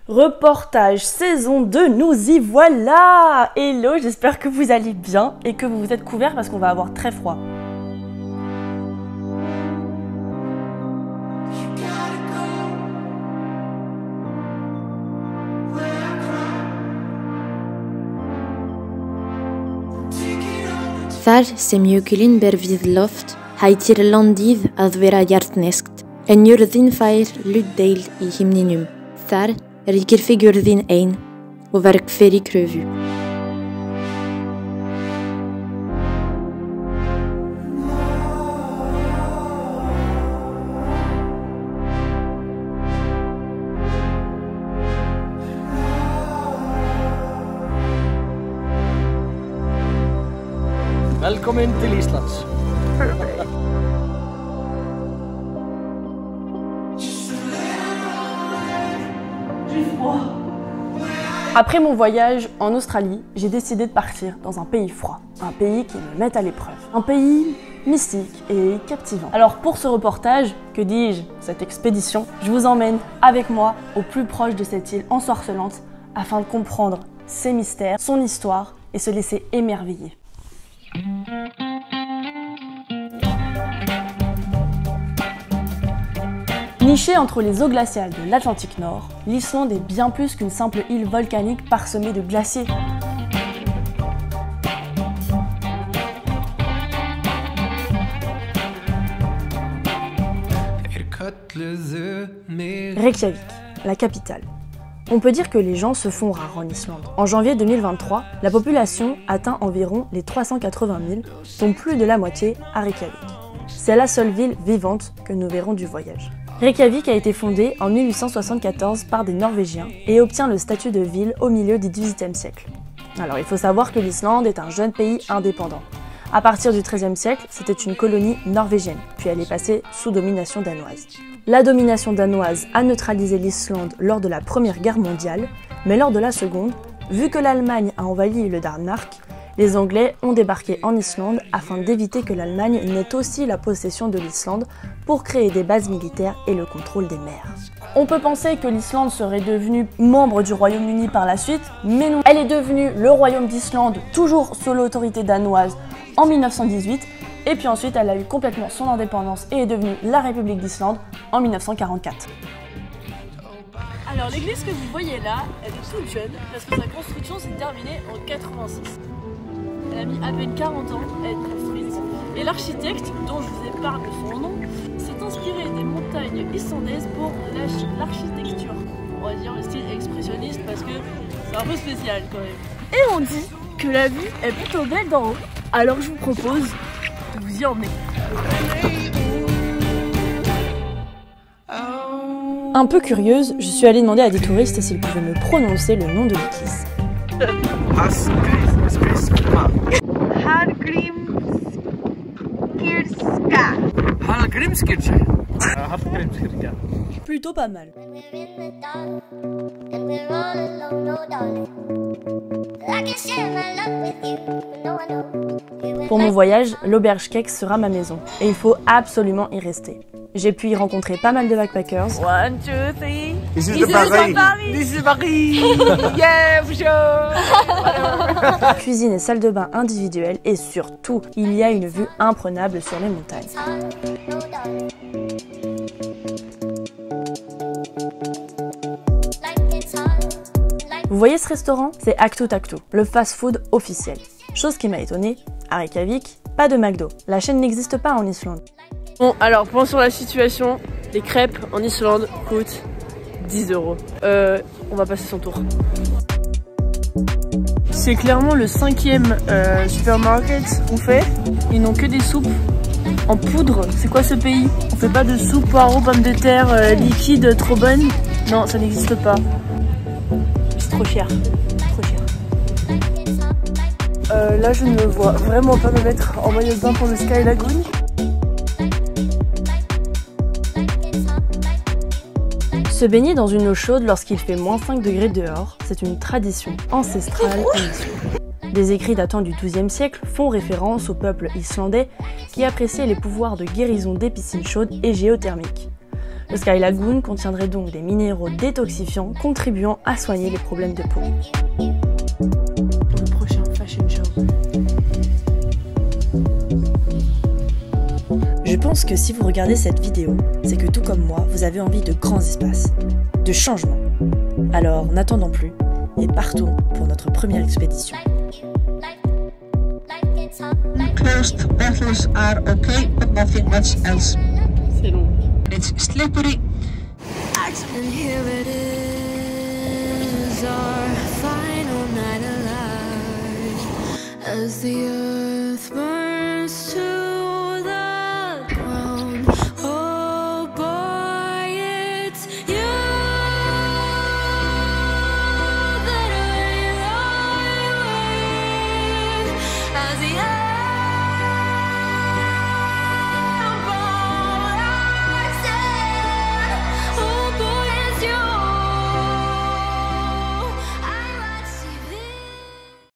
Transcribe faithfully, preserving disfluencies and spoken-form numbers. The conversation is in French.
Reportage saison deux, nous y voilà! Hello, j'espère que vous allez bien et que vous vous êtes couverts parce qu'on va avoir très froid. Þar sem jökulinn ber við loft, hættir landið að vera hjartneskt, en jörðin fær hlutdeild í himninum. Þar ríkir fegurðin ein og verk fyrir kröfu. Velkomin til Íslands. Après mon voyage en Australie, j'ai décidé de partir dans un pays froid, un pays qui me met à l'épreuve, un pays mystique et captivant. Alors pour ce reportage, que dis-je, cette expédition, je vous emmène avec moi au plus proche de cette île ensorcelante afin de comprendre ses mystères, son histoire et se laisser émerveiller. Nichée entre les eaux glaciales de l'Atlantique Nord, l'Islande est bien plus qu'une simple île volcanique parsemée de glaciers. Reykjavik, la capitale. On peut dire que les gens se font rares en Islande. En janvier deux mille vingt-trois, la population atteint environ les trois cent quatre-vingt mille, dont plus de la moitié à Reykjavik. C'est la seule ville vivante que nous verrons du voyage. Reykjavik a été fondée en mille huit cent soixante-quatorze par des Norvégiens et obtient le statut de ville au milieu du dix-huitième siècle. Alors il faut savoir que l'Islande est un jeune pays indépendant. À partir du treizième siècle, c'était une colonie norvégienne, puis elle est passée sous domination danoise. La domination danoise a neutralisé l'Islande lors de la Première Guerre mondiale, mais lors de la Seconde, vu que l'Allemagne a envahi le Danemark, les Anglais ont débarqué en Islande afin d'éviter que l'Allemagne n'ait aussi la possession de l'Islande pour créer des bases militaires et le contrôle des mers. On peut penser que l'Islande serait devenue membre du Royaume-Uni par la suite, mais non. Elle est devenue le Royaume d'Islande, toujours sous l'autorité danoise, en mille neuf cent dix-huit, et puis ensuite elle a eu complètement son indépendance et est devenue la République d'Islande en mille neuf cent quarante-quatre. Alors l'église que vous voyez là, elle est toute jeune parce que sa construction s'est terminée en quatre-vingt-six. Elle a mis à peine quarante ans à être construite et l'architecte, dont je vous épargne son nom, s'est inspiré des montagnes islandaises pour l'architecture. On va dire le style expressionniste parce que c'est un peu spécial quand même. Et on dit que la vue est plutôt belle d'en haut, alors je vous propose de vous y emmener. Un peu curieuse, je suis allée demander à des touristes s'ils pouvaient me prononcer le nom de l'église. Hallgrímskirkja. Hallgrímskirkja. Plutôt pas mal. Pour mon voyage, l'auberge Kex sera ma maison et il faut absolument y rester. J'ai pu y rencontrer pas mal de backpackers. One, two, three. This is Paris. This is Paris. Yeah, for sure. Cuisine et salle de bain individuelle et surtout, il y a une vue imprenable sur les montagnes. Vous voyez ce restaurant? C'est Aktu Taktu, le fast-food officiel. Chose qui m'a étonnée, à Reykjavik, pas de McDo. La chaîne n'existe pas en Islande. Bon, alors, point sur la situation, les crêpes en Islande coûtent dix euros. Euh, on va passer son tour. C'est clairement le cinquième euh, supermarket qu'on fait. Ils n'ont que des soupes en poudre. C'est quoi ce pays? On fait pas de soupe poireaux, pommes de terre euh, liquide trop bonne? Non, ça n'existe pas. C'est trop cher. Trop cher. Euh, là, je ne me vois vraiment pas me mettre en maillot de bain pour le Sky Lagoon. Se baigner dans une eau chaude lorsqu'il fait moins cinq degrés dehors, c'est une tradition ancestrale en Islande. Des écrits datant du douzième siècle font référence au peuple islandais qui appréciait les pouvoirs de guérison des piscines chaudes et géothermiques. Le Sky Lagoon contiendrait donc des minéraux détoxifiants contribuant à soigner les problèmes de peau. Pour le prochain fashion show. Je pense que si vous regardez cette vidéo, c'est que tout comme moi, vous avez envie de grands espaces, de changement. Alors n'attendons plus et partons pour notre première expédition. Closed bottles are okay, but nothing much else. C'est long. It's slippery. And here it is, our final night alive, as the earth burns.